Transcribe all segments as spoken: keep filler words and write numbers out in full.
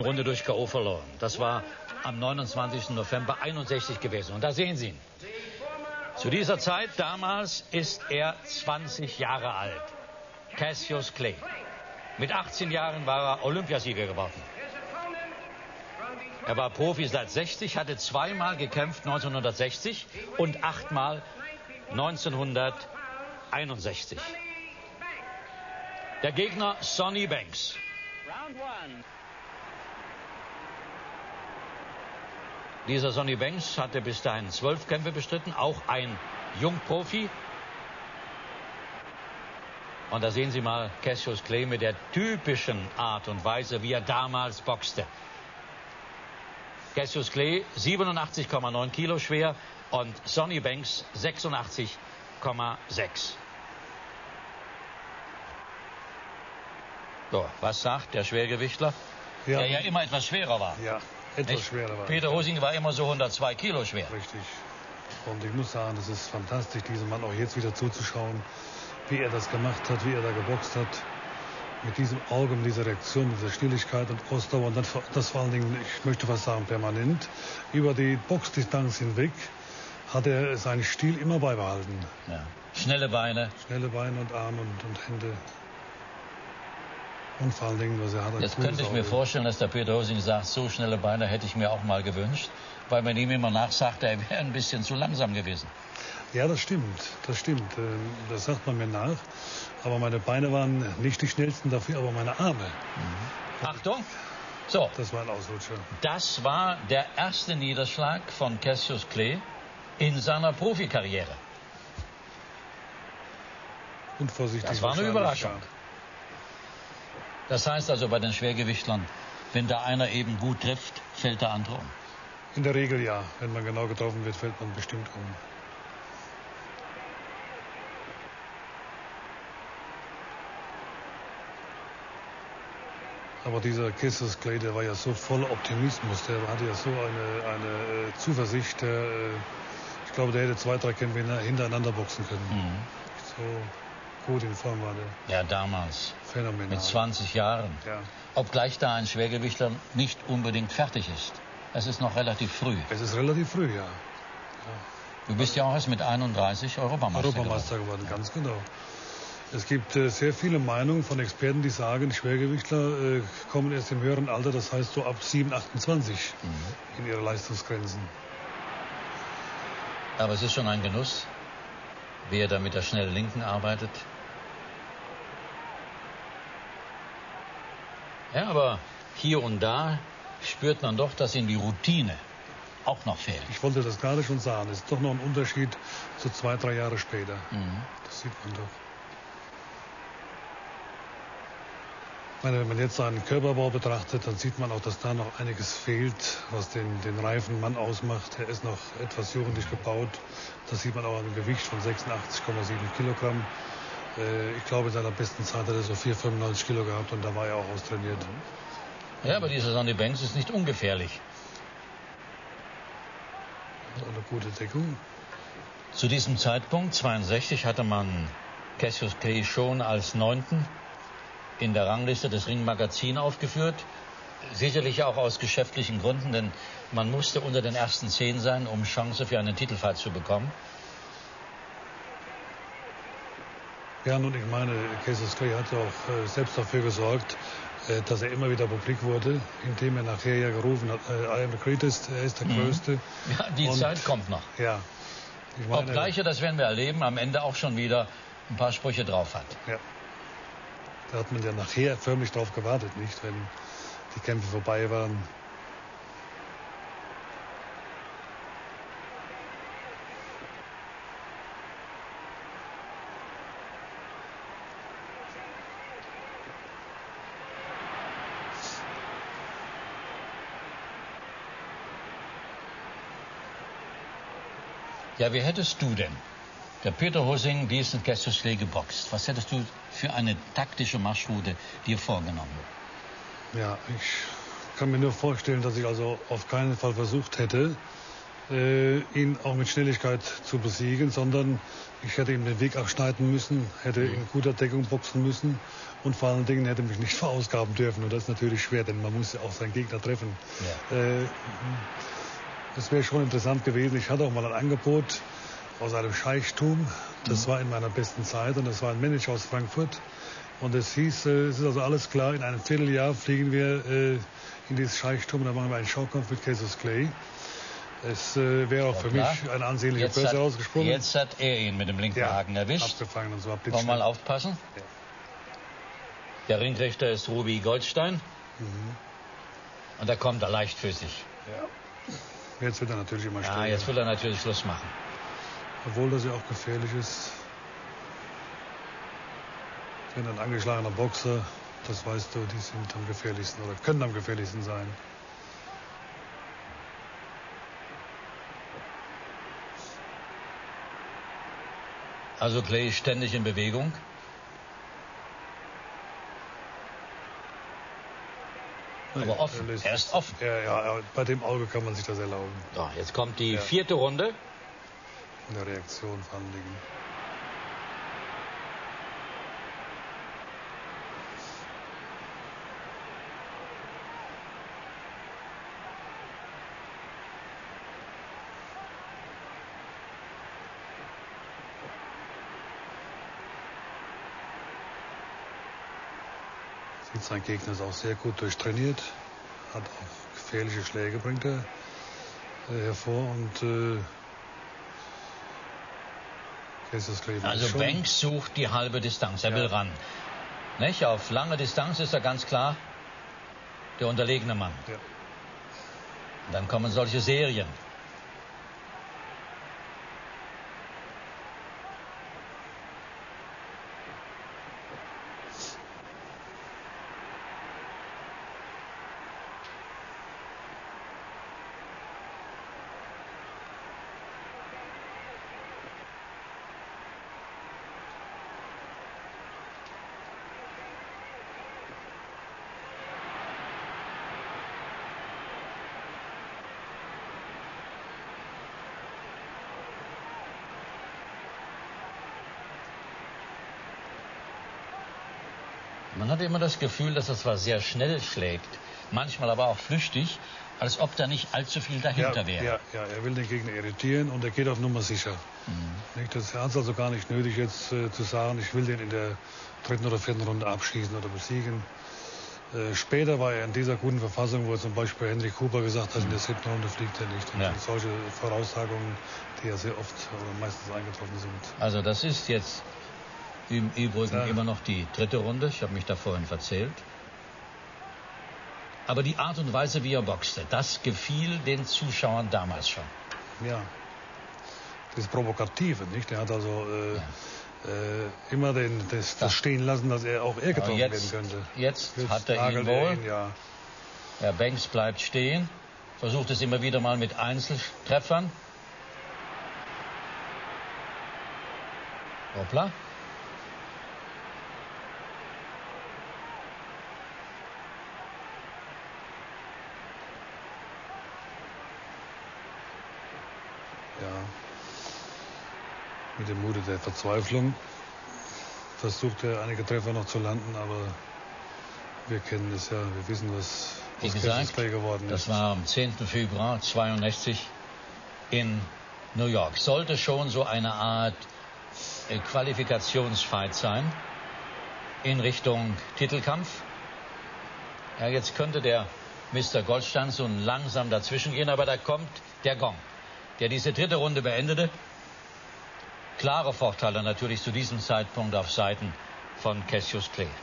Runde durch K O verloren. Das war am neunundzwanzigsten November einundsechzig gewesen. Und da sehen Sie ihn. Zu dieser Zeit damals ist er zwanzig Jahre alt. Cassius Clay. Mit achtzehn Jahren war er Olympiasieger geworden. Er war Profi seit sechzig, hatte zweimal gekämpft neunzehnhundertsechzig und achtmal neunzehnhunderteinundsechzig. Der Gegner Sonny Banks. Dieser Sonny Banks hatte bis dahin zwölf Kämpfe bestritten, auch ein Jungprofi. Und da sehen Sie mal Cassius Clay mit der typischen Art und Weise, wie er damals boxte. Cassius Clay siebenundachtzig Komma neun Kilo schwer und Sonny Banks sechsundachtzig Komma sechs. So, was sagt der Schwergewichtler? Ja. Der ja immer etwas schwerer war. Ja, etwas Nicht? schwerer war. Peter Hosing war immer so hundertzwei Kilo schwer. Richtig. Und ich muss sagen, das ist fantastisch, diesem Mann auch jetzt wieder zuzuschauen, wie er das gemacht hat, wie er da geboxt hat. Mit diesem Auge, mit dieser Reaktion, mit dieser Schnelligkeit und Ausdauer und das, das vor allen Dingen, ich möchte fast sagen, permanent, über die Boxdistanz hinweg hat er seinen Stil immer beibehalten. Ja. Schnelle Beine. Schnelle Beine und Arme und, und Hände. Und vor allen Dingen, was er hat. Jetzt könnte ich mir vorstellen, dass der Peter Hosing sagt, so schnelle Beine hätte ich mir auch mal gewünscht, weil man ihm immer nachsagte, er wäre ein bisschen zu langsam gewesen. Ja, das stimmt, das stimmt. Das sagt man mir nach. Aber meine Beine waren nicht die schnellsten dafür, aber meine Arme. Mhm. Achtung! So. Das war ein Ausrutscher. Das war der erste Niederschlag von Cassius Clay in seiner Profikarriere. Unvorsichtig. Das war eine Überraschung. Das heißt also bei den Schwergewichtlern, wenn da einer eben gut trifft, fällt der andere um. In der Regel ja. Wenn man genau getroffen wird, fällt man bestimmt um. Aber dieser Cassius Clay, der war ja so voller Optimismus, der hatte ja so eine, eine äh, Zuversicht, der, äh, ich glaube, der hätte zwei, drei Kämpfe hintereinander boxen können. Mhm. So gut in Form war der. Ja, damals. Phänomenal. Mit zwanzig Jahren. Ja. Obgleich da ein Schwergewichtler nicht unbedingt fertig ist. Es ist noch relativ früh. Es ist relativ früh, ja. ja. Du bist ja auch erst mit einunddreißig Europameister, Europameister geworden. geworden, ganz genau. Es gibt äh, sehr viele Meinungen von Experten, die sagen, Schwergewichtler äh, kommen erst im höheren Alter, das heißt so ab sieben, achtundzwanzig mhm. in ihre Leistungsgrenzen. Aber es ist schon ein Genuss, wie er da mit der schnellen Linken arbeitet. Ja, aber hier und da spürt man doch, dass ihm die Routine auch noch fehlt. Ich wollte das gerade schon sagen. Es ist doch noch ein Unterschied zu zwei, drei Jahre später. Mhm. Das sieht man doch. Ich meine, wenn man jetzt seinen Körperbau betrachtet, dann sieht man auch, dass da noch einiges fehlt, was den, den reifen Mann ausmacht. Er ist noch etwas jugendlich gebaut. Das sieht man auch an dem Gewicht von sechsundachtzig Komma sieben Kilogramm. Äh, ich glaube, in seiner besten Zeit hat er so vier, fünfundneunzig Kilo gehabt und da war er auch austrainiert. Ja, aber dieser Sonny Banks ist nicht ungefährlich. Eine gute Deckung. Zu diesem Zeitpunkt, zweiundsechzig, hatte man Cassius Clay schon als Neunten in der Rangliste des Ringmagazins aufgeführt. Sicherlich auch aus geschäftlichen Gründen, denn man musste unter den ersten zehn sein, um Chance für einen Titelfight zu bekommen. Ja, nun, ich meine, Cassius Clay hat ja auch äh, selbst dafür gesorgt, äh, dass er immer wieder publik wurde, indem er nachher ja gerufen hat, äh, I am the greatest, er ist der mhm. Größte. Ja, die Und, Zeit kommt noch. Ja. Ich meine, Obgleich er, das werden wir erleben, am Ende auch schon wieder ein paar Sprüche drauf hat. Ja. Da hat man ja nachher förmlich drauf gewartet, nicht, wenn die Kämpfe vorbei waren. Ja, wie hättest du denn, der Peter Hosing, diesen Cassius Clay geboxt? Was hättest du für eine taktische Marschroute dir vorgenommen? Ja, ich kann mir nur vorstellen, dass ich also auf keinen Fall versucht hätte, äh, ihn auch mit Schnelligkeit zu besiegen, sondern ich hätte ihm den Weg abschneiden müssen, hätte in guter Deckung boxen müssen und vor allen Dingen hätte mich nicht verausgaben dürfen. Und das ist natürlich schwer, denn man muss ja auch seinen Gegner treffen. Ja. Äh, das wäre schon interessant gewesen. Ich hatte auch mal ein Angebot aus einem Scheichtum. Das mhm. war in meiner besten Zeit und das war ein Manager aus Frankfurt. Und es hieß, äh, es ist also alles klar, in einem Vierteljahr fliegen wir äh, in dieses Scheichtum und dann machen wir einen Schaukampf mit Cassius Clay. Es äh, wäre auch ja, für klar. mich eine ansehnliche jetzt Börse hat, rausgesprungen. Jetzt hat er ihn mit dem linken ja, Haken erwischt. Abgefangen und so. Wollen wir mal aufpassen? Ja. Der Ringrichter ist Ruby Goldstein. Mhm. Und da kommt er leichtfüßig. Ja. Jetzt will er natürlich immer stehen. Ja, jetzt will er natürlich Schluss machen. Obwohl das ja auch gefährlich ist. Wenn ein angeschlagener Boxer, das weißt du, die sind am gefährlichsten oder können am gefährlichsten sein. Also Clay ist ständig in Bewegung. Aber offen, er ist, er ist offen. Ja, ja, bei dem Auge kann man sich das erlauben. So, jetzt kommt die ja. vierte Runde. In der Reaktion vor allen Dingen. Sein Gegner ist auch sehr gut durchtrainiert, hat auch gefährliche Schläge, bringt er äh, hervor und äh, also schon. Banks sucht die halbe Distanz, er ja. will ran. Nicht? Auf lange Distanz ist er ganz klar der unterlegene Mann. Ja. Und dann kommen solche Serien. Man hat immer das Gefühl, dass er zwar sehr schnell schlägt, manchmal aber auch flüchtig, als ob da nicht allzu viel dahinter ja, wäre. Ja, ja, er will den Gegner irritieren und er geht auf Nummer sicher. Mhm. Das hat es also gar nicht nötig, jetzt äh, zu sagen, ich will den in der dritten oder vierten Runde abschießen oder besiegen. Äh, später war er in dieser guten Verfassung, wo zum Beispiel Henry Cooper gesagt hat, mhm. in der siebten Runde fliegt er nicht. Und ja. solche Voraussagungen, die ja sehr oft oder meistens eingetroffen sind. Also das ist jetzt im Übrigen ja. immer noch die dritte Runde. Ich habe mich da vorhin verzählt. Aber die Art und Weise, wie er boxte, das gefiel den Zuschauern damals schon. Ja, das Provokative, nicht? Er hat also äh, ja. äh, immer den, das, das stehen lassen, dass er auch er getroffen jetzt, werden könnte. Jetzt, jetzt hat er ihn wohl. Ihn, ja. Ja, Banks bleibt stehen, versucht es immer wieder mal mit Einzeltreffern. Hoppla. Mit dem Mute der Verzweiflung versucht er, einige Treffer noch zu landen, aber wir kennen es ja, wir wissen, was aus Cassius Clay geworden ist. Das war am zehnten Februar zweiundneunzig in New York. Sollte schon so eine Art äh, Qualifikationsfight sein in Richtung Titelkampf. Ja, jetzt könnte der Mister Goldstein so langsam dazwischen gehen, aber da kommt der Gong, der diese dritte Runde beendete. Klare Vorteile natürlich zu diesem Zeitpunkt auf Seiten von Cassius Clay.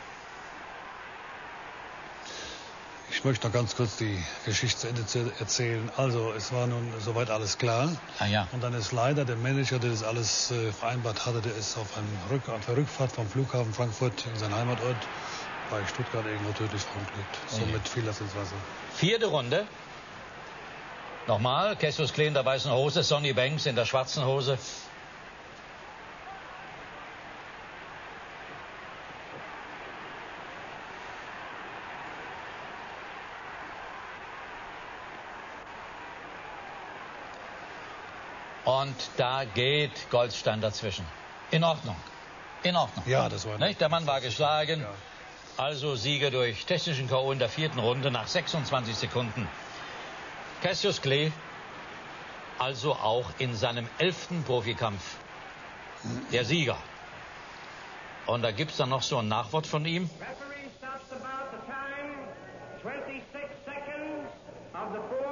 Ich möchte noch ganz kurz die Geschichte zu Ende zu erzählen. Also, es war nun soweit alles klar. Ah, ja. Und dann ist leider der Manager, der das alles äh, vereinbart hatte, der ist auf, einem Rück auf der Rückfahrt vom Flughafen Frankfurt in seinen Heimatort bei Stuttgart irgendwo tödlich verunglückt. Oh, somit fiel das ins Wasser. Vierte Runde. Nochmal, Cassius Clay in der weißen Hose, Sonny Banks in der schwarzen Hose. Und da geht Goldstein dazwischen. In Ordnung. In Ordnung. Ja, das war... Nicht? Der Mann war geschlagen. Ja. Also Sieger durch technischen K O in der vierten Runde nach sechsundzwanzig Sekunden. Cassius Clay, also auch in seinem elften Profikampf, der Sieger. Und da gibt es dann noch so ein Nachwort von ihm. Referee stops about the time, twenty-six seconds of the four